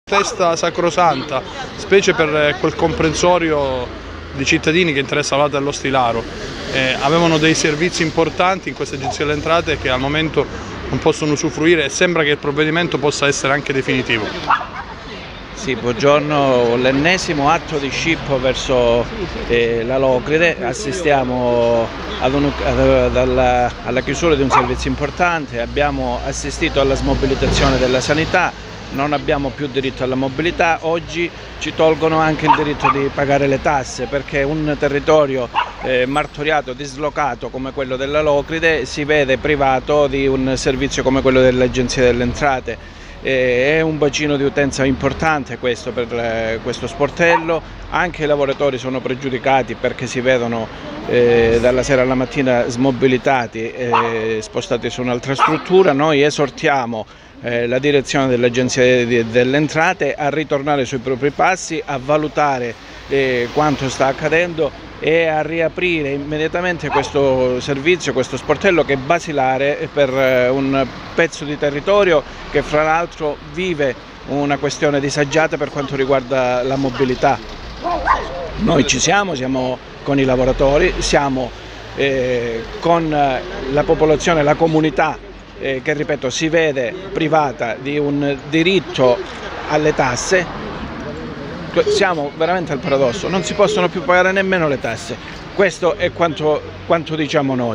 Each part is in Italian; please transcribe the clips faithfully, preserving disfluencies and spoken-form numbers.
Festa sacrosanta, specie per quel comprensorio di cittadini che interessa la dello Stilaro. Eh, avevano dei servizi importanti in questa agenzia delle entrate che al momento non possono usufruire e sembra che il provvedimento possa essere anche definitivo. Sì, buongiorno, l'ennesimo atto di scippo verso eh, la Locride. Assistiamo ad un, ad, alla, alla chiusura di un servizio importante, abbiamo assistito alla smobilitazione della sanità, non abbiamo più diritto alla mobilità, oggi ci tolgono anche il diritto di pagare le tasse perché un territorio eh, martoriato, dislocato come quello della Locride si vede privato di un servizio come quello dell'Agenzia delle Entrate. Eh, è un bacino di utenza importante questo per eh, questo sportello, anche i lavoratori sono pregiudicati perché si vedono eh, dalla sera alla mattina smobilitati e eh, spostati su un'altra struttura. Noi esortiamo Eh, la direzione dell'Agenzia delle Entrate a ritornare sui propri passi, a valutare eh, quanto sta accadendo e a riaprire immediatamente questo servizio, questo sportello che è basilare per eh, un pezzo di territorio che fra l'altro vive una questione disagiata per quanto riguarda la mobilità. Noi ci siamo, siamo con i lavoratori, siamo eh, con la popolazione, la comunità Eh, che ripeto si vede privata di un diritto alle tasse. Siamo veramente al paradosso, non si possono più pagare nemmeno le tasse, questo è quanto, quanto diciamo noi.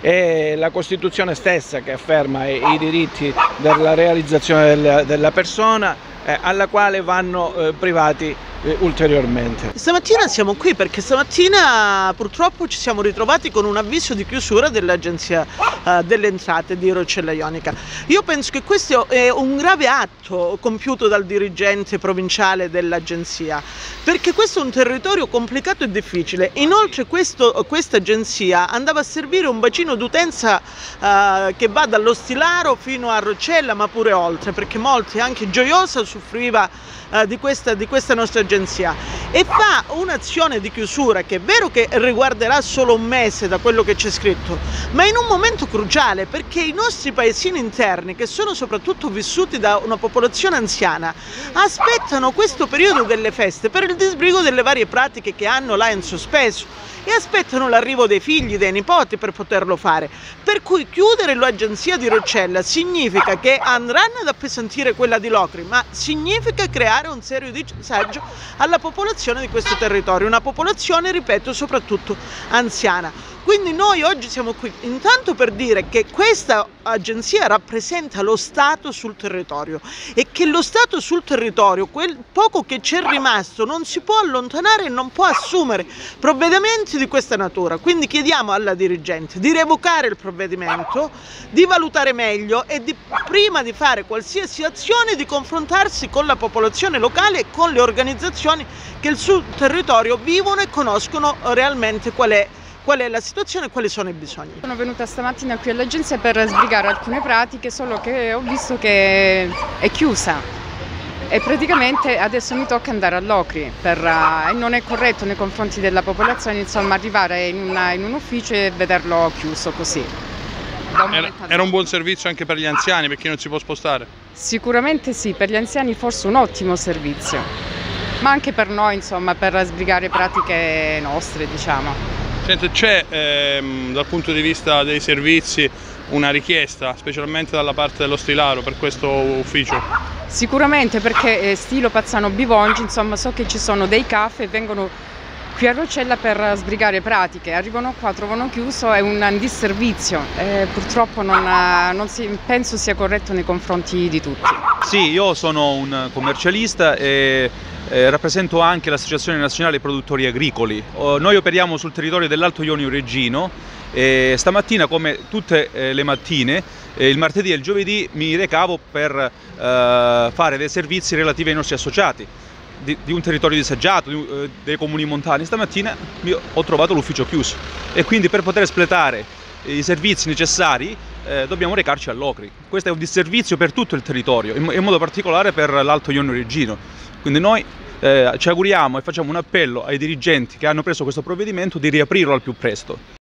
È la Costituzione stessa che afferma i, i diritti della realizzazione della, della persona eh, alla quale vanno eh, privati eh, ulteriormente. Stamattina siamo qui perché stamattina purtroppo ci siamo ritrovati con un avviso di chiusura dell'Agenzia eh, delle Entrate di Roccella Ionica. Io penso che questo è un grave atto compiuto dal dirigente provinciale dell'Agenzia, perché questo è un territorio complicato e difficile. Inoltre questa agenzia andava a servire un bacino d'utenza eh, che va dallo Stilaro fino a Roccella, ma pure oltre, perché molti, anche Gioiosa, soffriva eh, di, questa, di questa nostra agenzia, e fa un'azione di chiusura che è vero che riguarderà solo un mese da quello che c'è scritto, ma in un momento cruciale, perché i nostri paesini interni, che sono soprattutto vissuti da una popolazione anziana, aspettano questo periodo delle feste per il disbrigo delle varie pratiche che hanno là in sospeso e aspettano l'arrivo dei figli, dei nipoti per poterlo fare. Per cui chiudere l'agenzia di Roccella significa che andranno ad appesantire quella di Locri, ma significa creare un serio disagio alla popolazione di questo territorio, una popolazione, ripeto, soprattutto anziana. Quindi noi oggi siamo qui intanto per dire che questa agenzia rappresenta lo Stato sul territorio e che lo Stato sul territorio, quel poco che c'è rimasto, non si può allontanare e non può assumere provvedimenti di questa natura. Quindi chiediamo alla dirigente di revocare il provvedimento, di valutare meglio e di, prima di fare qualsiasi azione, di confrontarsi con la popolazione locale e con le organizzazioni che sul territorio vivono e conoscono realmente qual è qual è la situazione e quali sono i bisogni. Sono venuta stamattina qui all'agenzia per sbrigare alcune pratiche, solo che ho visto che è chiusa e praticamente adesso mi tocca andare a Locri per, uh, e non è corretto nei confronti della popolazione, insomma, arrivare in, una, in un ufficio e vederlo chiuso così. Era, era un buon servizio anche per gli anziani, per chi non si può spostare? Sicuramente sì, per gli anziani forse un ottimo servizio, ma anche per noi, insomma, per sbrigare pratiche nostre, diciamo. C'è ehm, dal punto di vista dei servizi una richiesta, specialmente dalla parte dello Stilaro, per questo ufficio? Sicuramente, perché eh, Stilo, Pazzano, Bivongi, insomma, so che ci sono dei C A F e vengono qui a Roccella per sbrigare pratiche, arrivano qua, trovano chiuso, è un disservizio e purtroppo non, non si, penso sia corretto nei confronti di tutti. Sì, io sono un commercialista e Eh, rappresento anche l'Associazione Nazionale Produttori Agricoli. Oh, noi operiamo sul territorio dell'Alto Ionio Reggino e stamattina, come tutte eh, le mattine, eh, il martedì e il giovedì mi recavo per eh, fare dei servizi relativi ai nostri associati di, di un territorio disagiato, di, eh, dei comuni montani. Stamattina ho trovato l'ufficio chiuso e quindi per poter espletare i servizi necessari eh, dobbiamo recarci a Locri. Questo è un disservizio per tutto il territorio, in, in modo particolare per l'Alto Ionio Reggino. Quindi noi eh, ci auguriamo e facciamo un appello ai dirigenti che hanno preso questo provvedimento di riaprirlo al più presto.